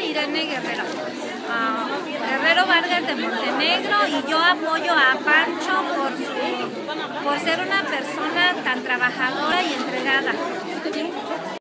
Irene Guerrero. Guerrero Vargas de Montenegro, y yo apoyo a Pancho por ser una persona tan trabajadora y entregada.